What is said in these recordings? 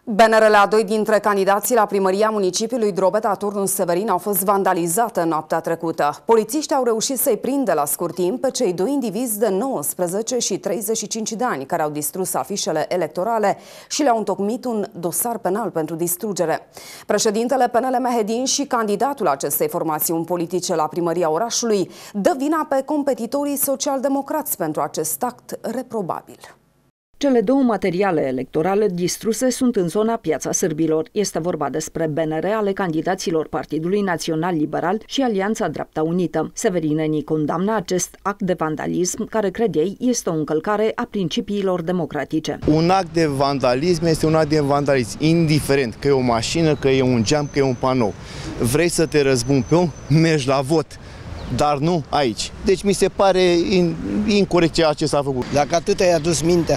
Banerele a doi dintre candidații la primăria municipiului Drobeta Turnul Severin au fost vandalizate în noaptea trecută. Polițiștii au reușit să-i prindă la scurt timp pe cei doi indivizi de 19 și 35 de ani care au distrus afișele electorale și le-au întocmit un dosar penal pentru distrugere. Președintele PNL Mehedin și candidatul acestei formațiuni politice la primăria orașului dă vina pe competitorii social-democrați pentru acest act reprobabil. Cele două materiale electorale distruse sunt în zona Piața Sârbilor. Este vorba despre BNR ale candidaților Partidului Național Liberal și Alianța Dreapta Unită. Severinenii condamnă acest act de vandalism, care, cred ei, este o încălcare a principiilor democratice. Un act de vandalism este un act de vandalism, indiferent că e o mașină, că e un geam, că e un panou. Vrei să te răzbuni pe om? Mergi la vot. Dar nu aici. Deci mi se pare incorect ceea ce s-a făcut. Dacă atât ai adus mintea,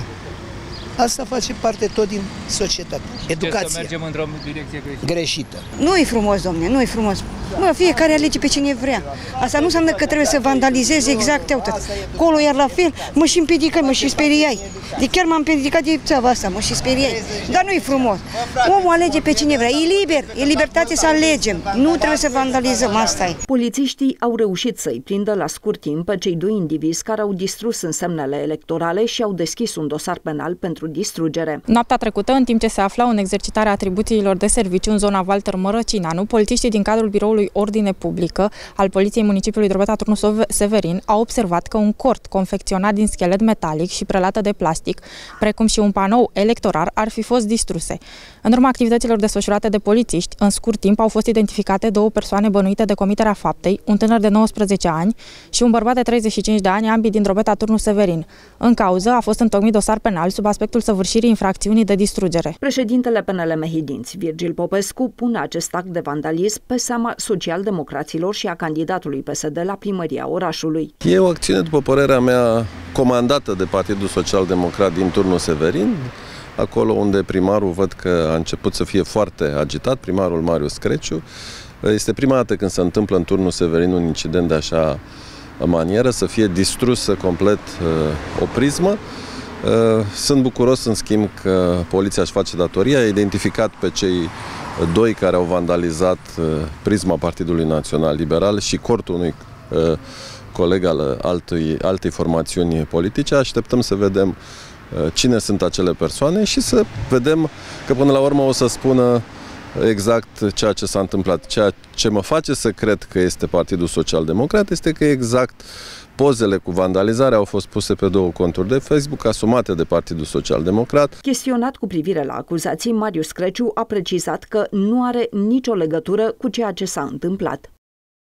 asta face parte tot din societate. Educația. Să mergem într-o direcție greșită. Nu e frumos, domne, nu e frumos. Mă, fiecare alege pe cine vrea. Asta nu înseamnă că trebuie să vandalizeze exact, uite. Colo iar la fel, mă și împiedicai, mă și speriai. De chiar m-am împiedicat de țeava asta, mă și speriai. Dar nu e frumos. Omul alege pe cine vrea. E liber, e libertate să alegem. Nu trebuie să vandalizăm, asta e. Polițiștii au reușit să-i prindă la scurt timp pe cei doi indivizi care au distrus însemnele electorale și au deschis un dosar penal pentru distrugere. Noaptea trecută, în timp ce se aflau în exercitarea atribuțiilor de serviciu în zona Walter Mărăcinanu, polițiștii din cadrul biroului Ordine Publică al Poliției Municipiului Drobeta Turnul Severin au observat că un cort confecționat din schelet metalic și prelată de plastic, precum și un panou electoral, ar fi fost distruse. În urma activităților desfășurate de polițiști, în scurt timp au fost identificate două persoane bănuite de comiterea faptei, un tânăr de 19 ani și un bărbat de 35 de ani, ambii din Drobeta Turnul Severin. În cauză a fost întocmit dosar penal sub aspectul săvârșirii infracțiunii de distrugere. Președintele PNL Mehedinți, Virgil Popescu, pune acest act de vandalism pe seama social-democraților și a candidatului PSD la primăria orașului. E o acțiune, după părerea mea, comandată de Partidul Social-Democrat din Turnul Severin, acolo unde primarul văd că a început să fie foarte agitat, primarul Marius Creciu. Este prima dată când se întâmplă în Turnul Severin un incident de așa manieră, să fie distrusă complet o prizmă. Sunt bucuros, în schimb, că poliția își face datoria. A identificat pe cei doi care au vandalizat prizma Partidului Național Liberal și cortul unui coleg al altei formațiuni politice. Așteptăm să vedem cine sunt acele persoane și să vedem că până la urmă o să spună exact ceea ce s-a întâmplat. Ceea ce mă face să cred că este Partidul Social Democrat este că exact pozele cu vandalizare au fost puse pe două conturi de Facebook asumate de Partidul Social Democrat. Chestionat cu privire la acuzații, Marius Creciu a precizat că nu are nicio legătură cu ceea ce s-a întâmplat.